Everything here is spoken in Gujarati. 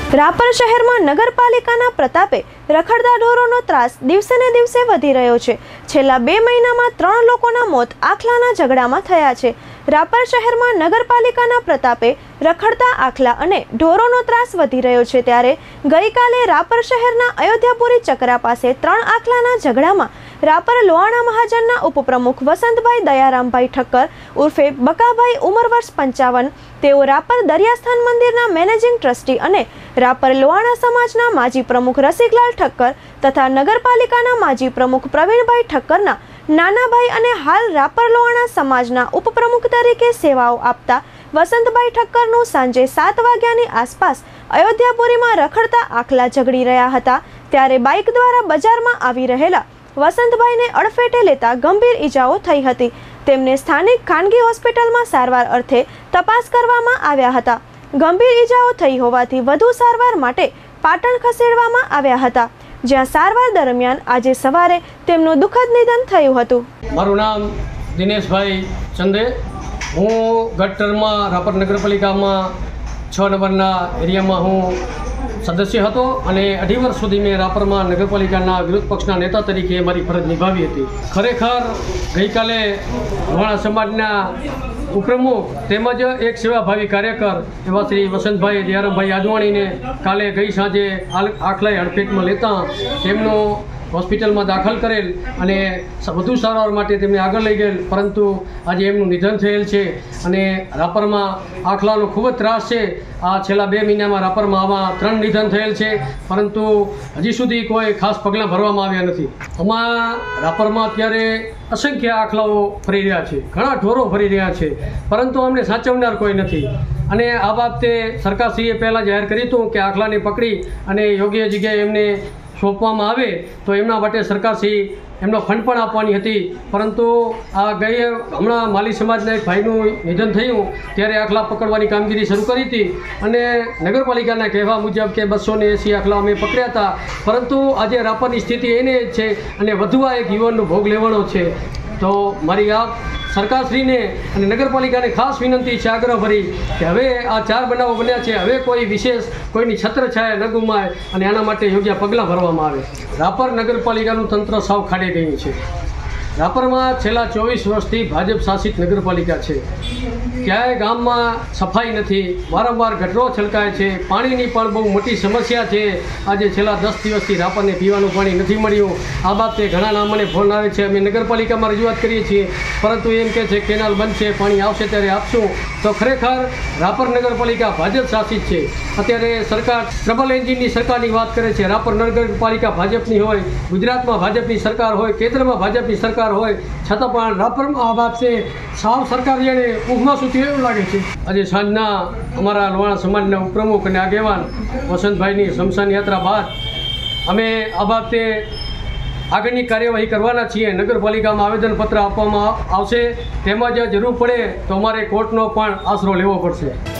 રાપર શહેરમાં નગરપાલિકાના પ્રતાપે રખડતા ઢોરોનો ત્રાસ દિવસે ને દિવસે વધી રહ્યો છે। છેલ્લા 2 મહિનામાં 3 લોકોના મોત આખલાના ઝઘડામાં થયા છે। રાપર શહેરમાં નગરપાલિકાના પ્રતાપે રખડતા આખલા અને ઢોરોનો ત્રાસ વધી રહ્યો છે, ત્યારે ગઈકાલે રાપર શહેરના અયોધ્યાપુરી ચકરા પાસે 3 આખલાના ઝઘડામાં રાપર લોહાણા મહાજનના ઉપપ્રમુખ વસંતભાઈ દયારામભાઈ ઠક્કર ઉર્ફે બકાભાઈ ઉંમર વર્ષ 55, તેઓ રાપર દરિયાસ્થાન મંદિરના મેનેજિંગ ટ્રસ્ટી અને રાપર લોહાણા સમાજના માજી પ્રમુખ રસિકલાલ ઠક્કર તથા નગરપાલિકાના માજી પ્રમુખ પ્રવીણભાઈ ઠક્કરના નાના ભાઈ અને હાલ રાપર લોહાણા સમાજના ઉપપ્રમુખ તરીકે સેવાઓ આપતા વસંતભાઈ ઠક્કરનું સાંજે 7 વાગ્યાની આસપાસ અયોધ્યાપુરીમાં રખડતા આખલા ઝઘડી રહ્યા હતા, ત્યારે બાઇક દ્વારા બજારમાં આવી રહેલા વસંતભાઈને અડફેટે લેતા ગંભીર ઈજાઓ થઈ હતી। તેમને સ્થાનિક ખાનગી હોસ્પિટલમાં સારવાર અર્થે તપાસ કરવામાં આવ્યા હતા। ગંભીર ઈજાઓ થઈ હોવાથી વધુ સારવાર માટે પાટણ ખસેડવામાં આવ્યા હતા, જ્યાં સારવાર દરમિયાન આજે સવારે તેમનું દુઃખદ નિધન થયું હતું। મારું નામ દિનેશભાઈ ચંદે, હું ગત ટર્મમાં રાપર નગરપાલિકામાં 6 નંબરના એરિયામાં હું સદસ્ય હતો અને 2.5 વર્ષ સુધી મેં રાપરમાં નગરપાલિકાના વિરોધ પક્ષના નેતા તરીકે મારી ફરજ નિભાવી હતી। ખરેખર ગઈકાલે લોહાણા સમાજના ઉપપ્રમુખ તેમજ એક સેવાભાવી કાર્યકર એવા શ્રી વસંતભાઈ દયારામભાઈ આદવાણીને કાલે ગઈ સાંજે આખલાએ હડફેટમાં લેતા તેમનો હોસ્પિટલમાં દાખલ કરેલ અને વધુ સારવાર માટે તેમને આગળ લઈ ગયેલ, પરંતુ આજે એમનું નિધન થયેલ છે અને રાપરમાં આખલાનો ખૂબ જ ત્રાસ છે। આ છેલ્લા 2 મહિનામાં રાપરમાં આવા 3 નિધન થયેલ છે, પરંતુ હજી સુધી કોઈ ખાસ પગલાં ભરવામાં આવ્યા નથી। આમાં રાપરમાં અત્યારે અસંખ્ય આખલાઓ ફરી રહ્યા છે, ઘણા ઢોરો ફરી રહ્યા છે, પરંતુ અમને સાચવનાર કોઈ નથી અને આ બાબતે સરકારશ્રીએ પહેલાં જાહેર કર્યું હતું કે આખલાને પકડી અને યોગ્ય જગ્યાએ એમને સોંપવામાં આવે તો એમના માટે સરકારશ્રી એમનો ફંડ પણ આપવાની હતી, પરંતુ આ હમણાં માલી સમાજના એક ભાઈનું નિધન થયું ત્યારે આખલા પકડવાની કામગીરી શરૂ કરી હતી અને નગરપાલિકાના કહેવા મુજબ કે 280 આખલા અમે પકડ્યા હતા, પરંતુ આજે રાપરની સ્થિતિ એને જ છે અને વધુ આ એક યુવાનનો ભોગ લેવાનો છે। તો મારી આ સરકારશ્રીને અને નગરપાલિકાને ખાસ વિનંતી છે, આગ્રહ ભરી કે હવે આ 4 બનાવો બન્યા છે, હવે કોઈ વિશેષ કોઈની છત્રછાયા ન ગુમાય અને આના માટે યોગ્ય પગલાં ભરવામાં આવે। રાપર નગરપાલિકાનું તંત્ર સાવ ખાડે ગયું છે। રાપરમાં છેલ્લા 24 વર્ષથી ભાજપ શાસિત નગરપાલિકા છે, ક્યાંય ગામમાં સફાઈ નથી, વારંવાર ગટરો છલકાય છે, પાણીની પણ બહુ મોટી સમસ્યા છે। આજે છેલ્લા 10 દિવસથી રાપરને પીવાનું પાણી નથી મળ્યું। આ બાબતે ઘણા મને ફોન આવે છે, અમે નગરપાલિકામાં રજૂઆત કરીએ છીએ, પરંતુ એમ કહે છે કેનાલ બંધ છે, પાણી આવશે ત્યારે આપશું। તો ખરેખર રાપર નગરપાલિકા ભાજપ શાસિત છે। અત્યારે સરકાર ટ્રબલ એન્જિનની સરકારની વાત કરે છે, રાપર નગરપાલિકા ભાજપની હોય, ગુજરાતમાં ભાજપની સરકાર હોય, કેન્દ્રમાં ભાજપની સરકાર હોય, છતાં પણ રાપરમાં આ બાબતે સાવ સરકાર જેને ઊંઘમાં સૂતી એવું લાગે છે। આજે સાંજના અમારા લોહાણા સમાજના ઉપપ્રમુખ અને આગેવાન વસંતભાઈની સ્મશાન યાત્રા બાદ અમે આ બાબતે આગળની કાર્યવાહી કરવાના છીએ। નગરપાલિકામાં આવેદનપત્ર આપવામાં આવશે, તેમજ જરૂર પડે તો અમારે કોર્ટનો પણ આશરો લેવો પડશે।